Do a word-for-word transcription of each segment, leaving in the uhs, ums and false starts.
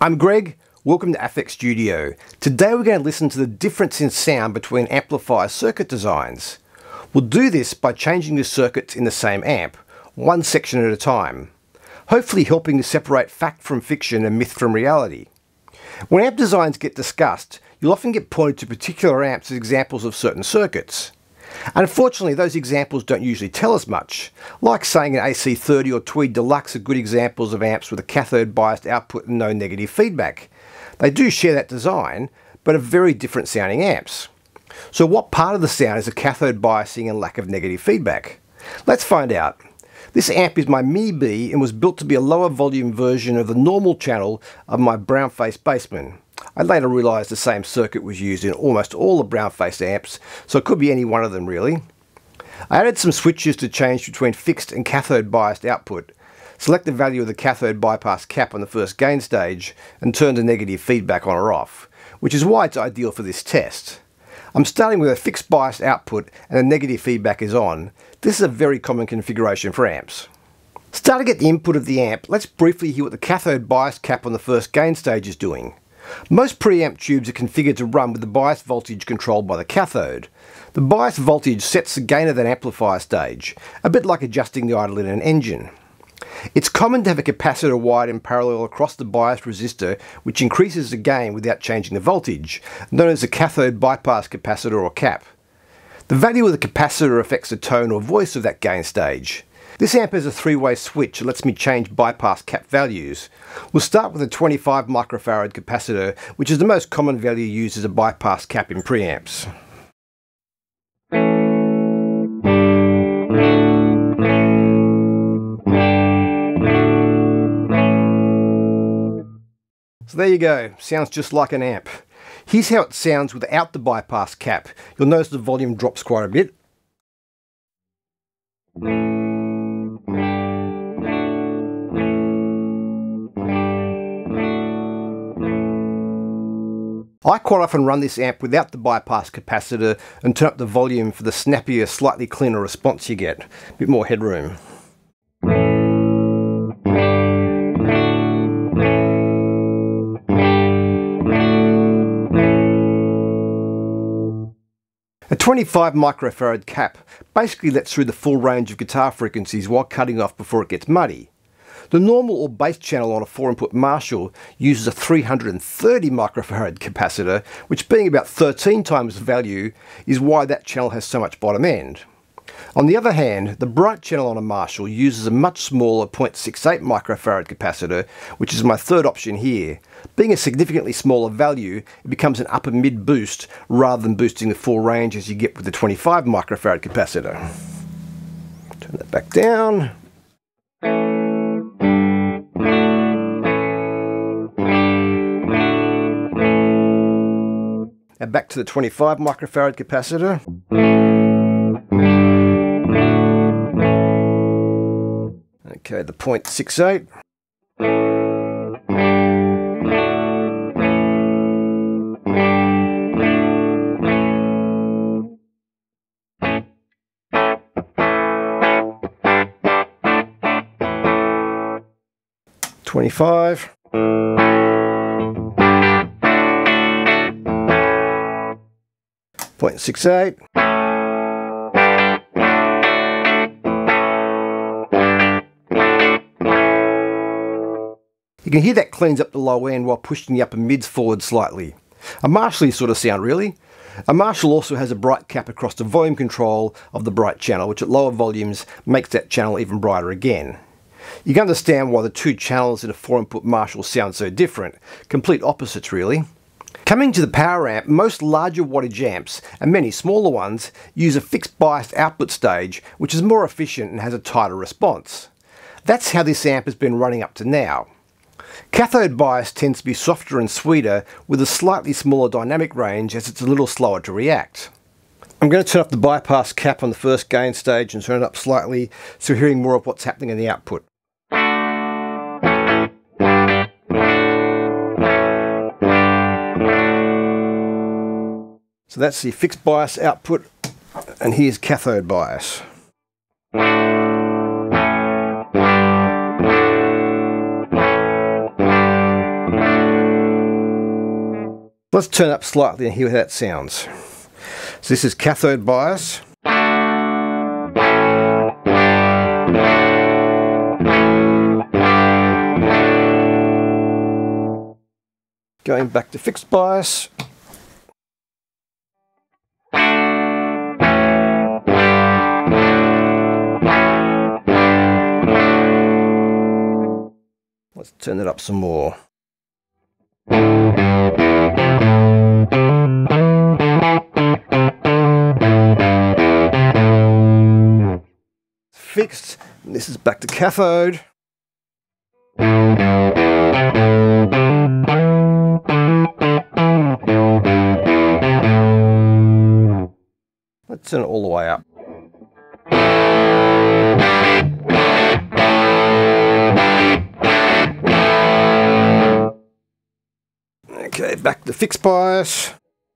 I'm Greg, welcome to Affect Studio. Today we're going to listen to the difference in sound between amplifier circuit designs. We'll do this by changing the circuits in the same amp, one section at a time, hopefully helping to separate fact from fiction and myth from reality. When amp designs get discussed, you'll often get pointed to particular amps as examples of certain circuits. Unfortunately, those examples don't usually tell us much, like saying an A C thirty or Tweed Deluxe are good examples of amps with a cathode biased output and no negative feedback. They do share that design, but are very different sounding amps. So what part of the sound is a cathode biasing and lack of negative feedback? Let's find out. This amp is my Mini B and was built to be a lower volume version of the normal channel of my brown-faced Bassman. I later realised the same circuit was used in almost all the brown-faced amps, so it could be any one of them really. I added some switches to change between fixed and cathode biased output, select the value of the cathode bypass cap on the first gain stage, and turn the negative feedback on or off, which is why it's ideal for this test. I'm starting with a fixed biased output and the negative feedback is on. This is a very common configuration for amps. Starting at the input of the amp, let's briefly hear what the cathode bias cap on the first gain stage is doing. Most preamp tubes are configured to run with the bias voltage controlled by the cathode. The bias voltage sets the gain of that amplifier stage, a bit like adjusting the idle in an engine. It's common to have a capacitor wired in parallel across the bias resistor, which increases the gain without changing the voltage, known as a cathode bypass capacitor or cap. The value of the capacitor affects the tone or voice of that gain stage. This amp has a three-way switch that lets me change bypass cap values. We'll start with a twenty-five microfarad capacitor, which is the most common value used as a bypass cap in preamps. So there you go, sounds just like an amp. Here's how it sounds without the bypass cap. You'll notice the volume drops quite a bit. I quite often run this amp without the bypass capacitor and turn up the volume for the snappier, slightly cleaner response you get. A bit more headroom. A twenty-five microfarad cap basically lets through the full range of guitar frequencies while cutting off before it gets muddy. The normal or bass channel on a four input Marshall uses a three hundred thirty microfarad capacitor, which being about thirteen times the value is why that channel has so much bottom end. On the other hand, the bright channel on a Marshall uses a much smaller zero point six eight microfarad capacitor, which is my third option here. Being a significantly smaller value, it becomes an upper mid boost rather than boosting the full range as you get with the twenty-five microfarad capacitor. Turn that back down. And back to the twenty-five microfarad capacitor. Okay, the zero point six eight. twenty-five. zero point six eight. You can hear that cleans up the low end while pushing the upper mids forward slightly. A Marshall sort of sound really. A Marshall also has a bright cap across the volume control of the bright channel, which at lower volumes makes that channel even brighter again. You can understand why the two channels in a four input Marshall sound so different. Complete opposites really. Coming to the power amp, most larger wattage amps, and many smaller ones, use a fixed biased output stage, which is more efficient and has a tighter response. That's how this amp has been running up to now. Cathode bias tends to be softer and sweeter with a slightly smaller dynamic range as it's a little slower to react. I'm going to turn up the bypass cap on the first gain stage and turn it up slightly so we're hearing more of what's happening in the output. So that's the fixed bias output, and here's cathode bias. Let's turn up slightly and hear how that sounds. So this is cathode bias. Going back to fixed bias. Let's turn it up some more. Fixed, and this is back to cathode. Let's turn it all the way up. Okay, back to fixed bias.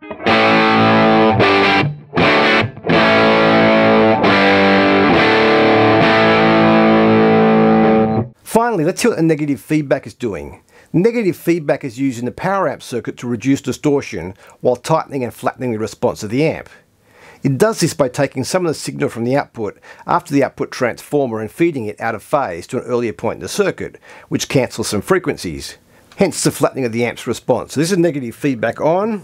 Finally, let's see what the negative feedback is doing. Negative feedback is used in the power amp circuit to reduce distortion while tightening and flattening the response of the amp. It does this by taking some of the signal from the output after the output transformer and feeding it out of phase to an earlier point in the circuit, which cancels some frequencies. Hence the flattening of the amp's response. So this is negative feedback on.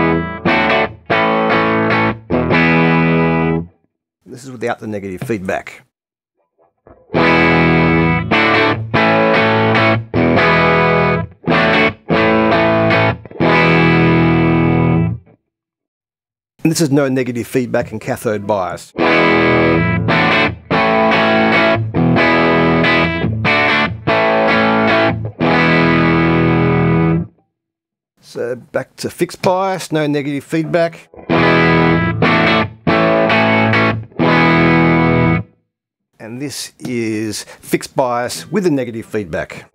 This is without the negative feedback. And this is no negative feedback in cathode bias. So back to fixed bias, no negative feedback. And this is fixed bias with a negative feedback.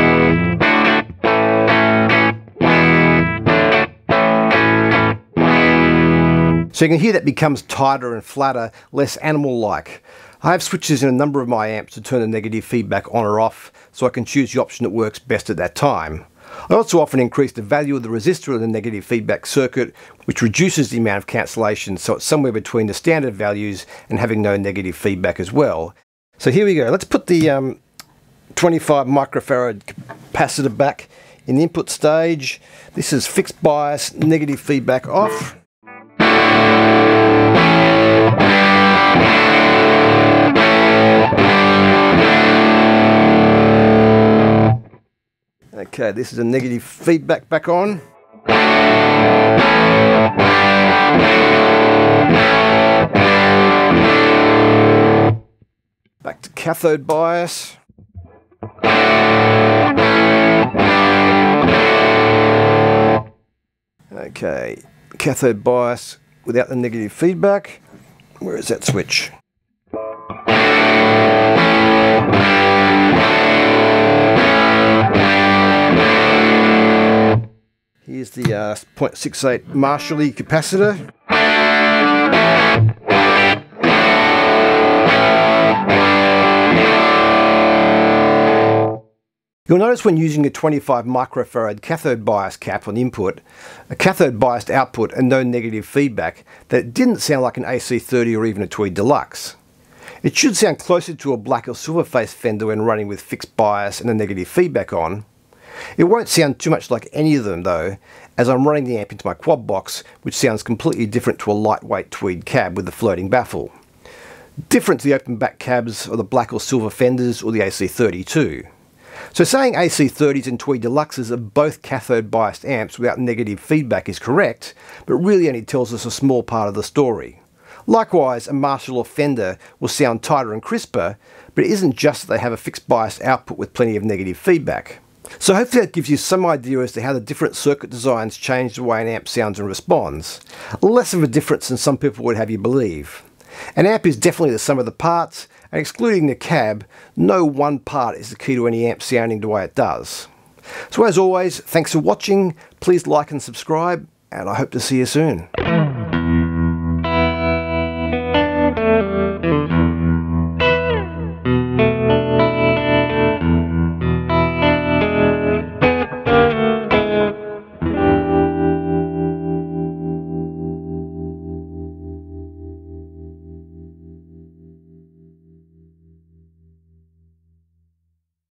So you can hear that becomes tighter and flatter, less animal-like. I have switches in a number of my amps to turn the negative feedback on or off, so I can choose the option that works best at that time. I also often increase the value of the resistor in the negative feedback circuit, which reduces the amount of cancellation, so it's somewhere between the standard values and having no negative feedback as well. So here we go. Let's put the um, twenty-five microfarad capacitor back in the input stage. This is fixed bias, negative feedback off. Okay, this is a negative feedback back on. Back to cathode bias. Okay, cathode bias without the negative feedback. Where is that switch? Here's the uh, zero point six eight Marshall-y capacitor. You'll notice when using a twenty-five microfarad cathode bias cap on input, a cathode biased output and no negative feedback, that it didn't sound like an A C thirty or even a Tweed Deluxe. It should sound closer to a black or silver face Fender when running with fixed bias and a negative feedback on. It won't sound too much like any of them though, as I'm running the amp into my quad box, which sounds completely different to a lightweight Tweed cab with the floating baffle. Different to the open back cabs or the black or silver Fenders or the A C thirty too. So saying A C thirties and Tweed Deluxes are both cathode biased amps without negative feedback is correct, but really only tells us a small part of the story. Likewise, a Marshall or Fender will sound tighter and crisper, but it isn't just that they have a fixed biased output with plenty of negative feedback. So hopefully that gives you some idea as to how the different circuit designs change the way an amp sounds and responds. Less of a difference than some people would have you believe. An amp is definitely the sum of the parts, and excluding the cab, no one part is the key to any amp sounding the way it does. So as always, thanks for watching, please like and subscribe, and I hope to see you soon.